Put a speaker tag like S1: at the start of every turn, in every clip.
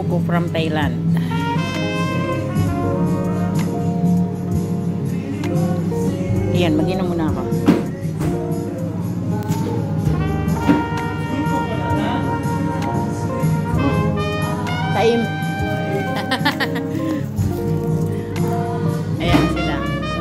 S1: buko from Thailand. Ayan, mag-inom muna ako. Taim. Ayan sila.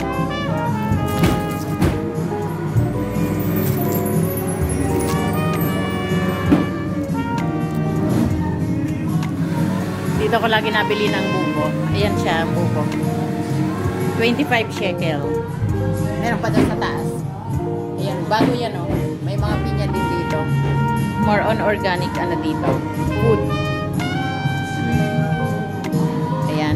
S1: Dito ko lagi nabili ng buko. Ayan siya, buko. 25 shekel. Meron pa doon sa taas. Ayan, bago yan oh. May mga pinya din dito. More on organic ano dito. Food. Ayan.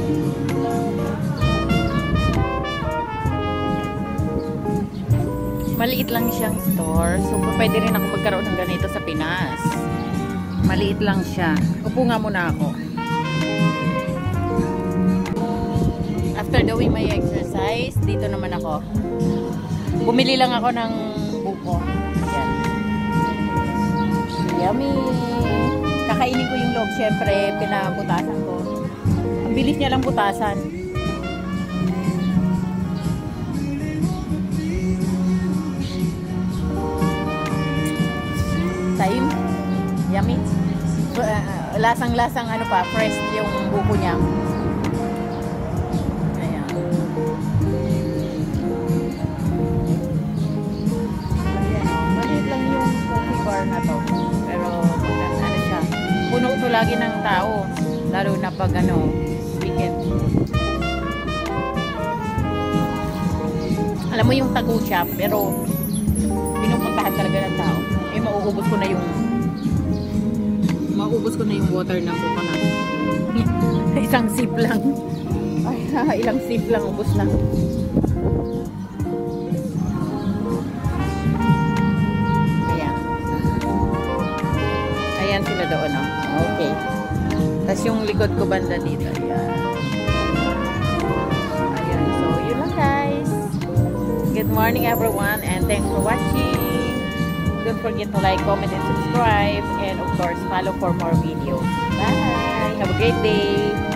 S1: Maliit lang siyang store. So, pwede rin ako magkaroon ng ganito sa Pinas. Maliit lang siya. Upo nga muna ako. After doing my exercise, dito naman ako. Bumili lang ako ng buko. Ayan. Yummy! Kakainin ko yung loob. Siyempre, pinabutasan ko. Ang bilis niya lang butasan. Time. Yummy. Lasang-lasang ano pa, fresh yung buko niya. Ayan. Maliit lang yung coffee bar na to. Pero ano siya, puno to lagi ng tao. Lalo na pag ano, weekend. Alam mo yung tagu shop, pero pinupuntahan talaga ng tao. Eh, mauubos ko na yung water ng coconut. Isang sip lang. Ay, ilang sip lang, ubos na. Ayan. Ayan sila doon, no? Okay. Tapos yung likod ko banda dito. Ayan. Ayan. So, yun lang guys. Good morning everyone and thanks for watching. Don't forget to like, comment, and subscribe. And of course, follow for more videos. Bye! Have a great day!